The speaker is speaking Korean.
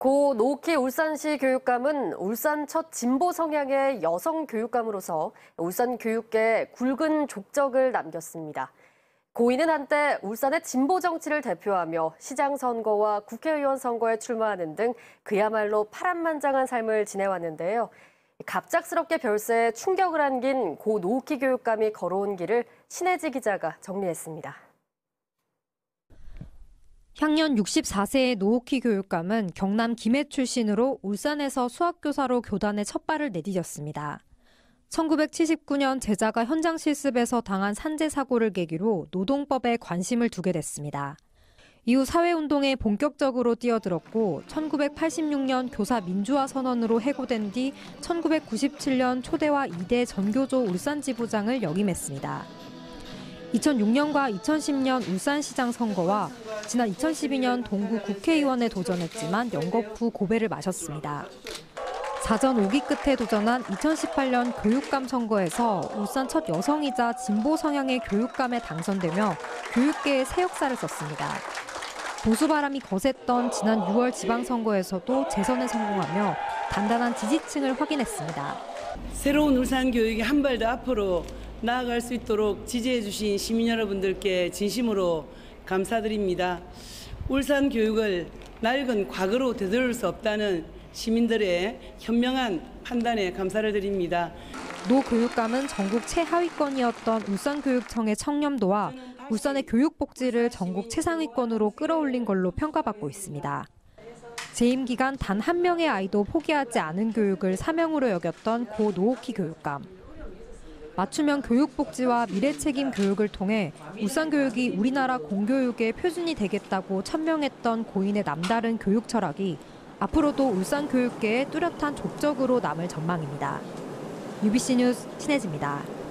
고 노키 울산시 교육감은 울산 첫 진보 성향의 여성 교육감으로서 울산 교육계에 굵은 족적을 남겼습니다. 고인은 한때 울산의 진보 정치를 대표하며 시장 선거와 국회의원 선거에 출마하는 등 그야말로 파란만장한 삶을 지내왔는데요. 갑작스럽게 별세에 충격을 안긴 고 노키 교육감이 걸어온 길을 신혜지 기자가 정리했습니다. 향년 64세의 노호키 교육감은 경남 김해 출신으로 울산에서 수학교사로 교단에 첫 발을 내디뎠습니다. 1979년 제자가 현장 실습에서 당한 산재 사고를 계기로 노동법에 관심을 두게 됐습니다. 이후 사회운동에 본격적으로 뛰어들었고 1986년 교사 민주화 선언으로 해고된 뒤 1997년 초대와 이대 전교조 울산지부장을 역임했습니다. 2006년과 2010년 울산시장 선거와 지난 2012년 동구 국회의원에 도전했지만 연거 후 고배를 마셨습니다. 사전 5기 끝에 도전한 2018년 교육감 선거에서 울산 첫 여성이자 진보 성향의 교육감에 당선되며 교육계에 새 역사를 썼습니다. 보수 바람이 거셌던 지난 6월 지방선거에서도 재선에 성공하며 단단한 지지층을 확인했습니다. 새로운 울산 교육이 한 발 더 앞으로 나아갈 수 있도록 지지해 주신 시민 여러분들께 진심으로 감사드립니다. 울산 교육을 낡은 과거로 되돌릴 수 없다는 시민들의 현명한 판단에 감사를 드립니다. 노 교육감은 전국 최하위권이었던 울산교육청의 청렴도와 울산의 교육복지를 전국 최상위권으로 끌어올린 걸로 평가받고 있습니다. 재임 기간 단 한 명의 아이도 포기하지 않은 교육을 사명으로 여겼던 고 노호키 교육감. 맞춤형 교육복지와 미래책임 교육을 통해 울산교육이 우리나라 공교육의 표준이 되겠다고 천명했던 고인의 남다른 교육 철학이 앞으로도 울산교육계의 뚜렷한 족적으로 남을 전망입니다. UBC 뉴스 신혜지입니다.